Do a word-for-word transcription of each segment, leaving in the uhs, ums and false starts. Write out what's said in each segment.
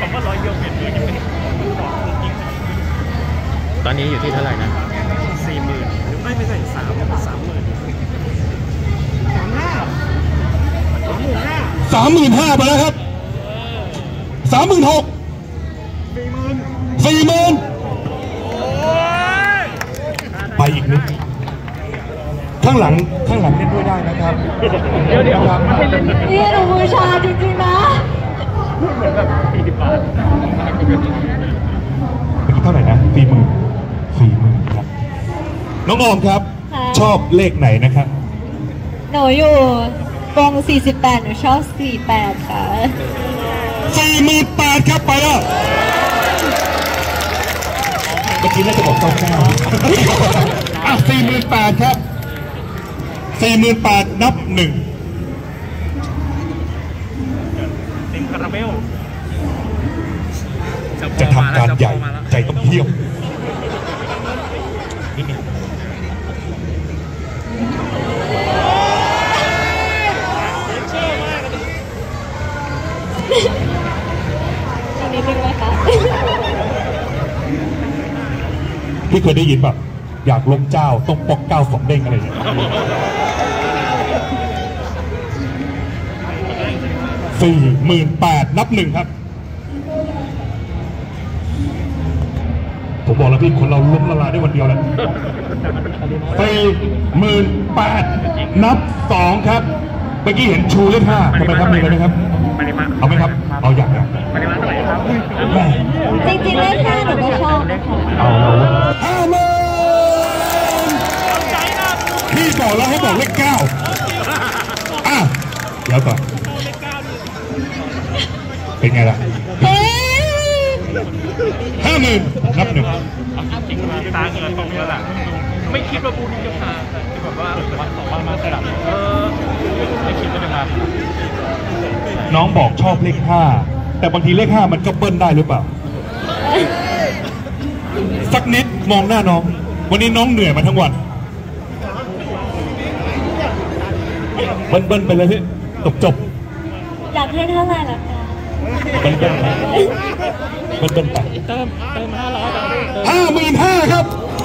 ำว่าร้อยเดียวเป็นเลยยังไม่ได้บอกจริงตอนนี้อยู่ที่เท่าไหร่นะสี่หมื่นหรือไม่ไม่ใช่สามสามหมื่นสามห้าสามหมื่นห้าสามหมื่นห้าไปแล้วครับสามหมื่นหกสี่หมื่นสี่หมื่นไปอีกนิดข้างหลังข้างหลังเล่นด้วยได้นะครับเดี๋ยวเดี๋ยวครับนี่หนูบูชาจริงๆนะเหมือนแบบสี่สิบบาทเมื่อกี้เท่าไหร่นะสี่หมื่นสี่หมื่นครับน้องออมครับชอบเลขไหนนะครับหนูอยู่ตรงสี่สิบแปดหนูชอบสี่แปดค่ะสี่หมื่นแปดครับไปแล้วเมื่อกี้น่าจะบอกเก้าเก้าอ่ะสี่หมื่นแปดครับสี่หมื่นแปดนับหนึ่งติมคาราเมลจะทำการใหญ่ใจต้องเที่ยวตรงนี้เป็นไหมคะพี่เคยได้ยินป่ะอยากล้มเจ้าต้องปอกเก้าสองเด้งอะไรอย่างเงี้ยสี่หมื่นแปดนับหนึ่งครับผมบอกแล้วพี่คนเราล้มละลายได้วันเดียวแหละสี่หมื่นแปดนับสองครับเมื่อกี้เห็นชูเลขห้าทำไมครับมีอะไรไหมครับเอาไหมครับเอาอยากอยากจริงๆเลขห้าหนูก็ชอบเอาเราห้าหมื่นพี่บอกแล้วให้บอกเลขเก้าอ่ะเดี๋ยวก่อนเป็นไงล่ะห้าหมื่นนับหนึ่งจริงมาตาเงินตรงแล้วล่ะไม่คิดว่าบูนี่จะมาคือแบบว่าวันสองวันมาสลับเออไม่คิดว่าจะมาน้องบอกชอบเลขห้าแต่บางทีเลขห้ามันก็เบิ้ลได้หรือเปล่าสักนิดมองหน้าน้องวันนี้น้องเหนื่อยมาทั้งวันเบิ้ลเบิ้ลไปเลยพี่จบจบอยากให้เท่าไหร่ล่ะคะเบิ้ลเบิ้ลไปเบิ้ลเบิ้ลไปเติมเติมห้าร้อยห้าหมื่นห้าครับ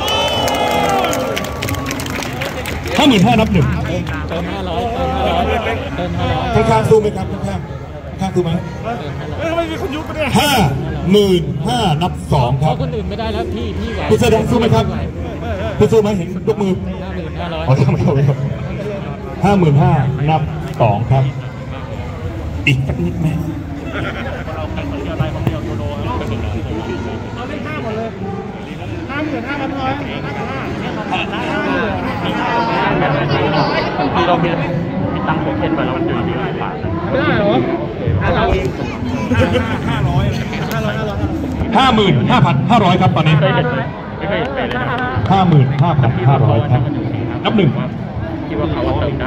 ห้าหมื่นห้านับหนึ่งเติมห้าร้อยเติมห้าร้อยเติมห้าร้อยข้างๆสู้ไหมครับข้างๆข้างๆสู้ไหมไม่มีคนยุบเนี่ยห้าหมื่นห้านับสองครับคนอื่นไม่ได้แล้วพี่พี่ไหวพี่แสดงสู้ไหมครับพี่สู้ไหมเห็นยกมือห้าหมื่นห้าร้อยอ๋อทำไมเอาครับห้าหมื่นห้านับสองครับอีกสักนิดไหมเราใครคนเดียวได้คนเดียวตัวโลเอาเลขห้าหมดเลยห้าหมื่นห้าพันร้อยคือเรามีมีตังค์โปรเทนไปแล้วมันอยู่ที่ห้าบาทไม่ได้เหรอห้าร้อยห้าร้อยห้าร้อยห้าหมื่นห้าพันห้าร้อยครับตอนนี้ห้าหมื่นห้าพันห้าร้อยครับนับหนึ่งคิดว่าเขาเติมได้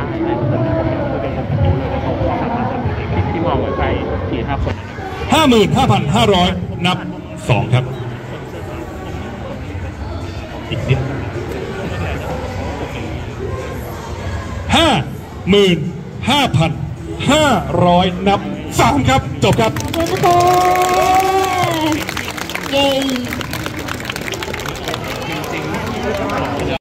ที่มองว่าใครสี่ห้าคนห้าหมื่นห้าพันห้าร้อยนับสองครับอีกนิดห้าหมื่นห้าพันห้าร้อยนับสามครับจบครับเย้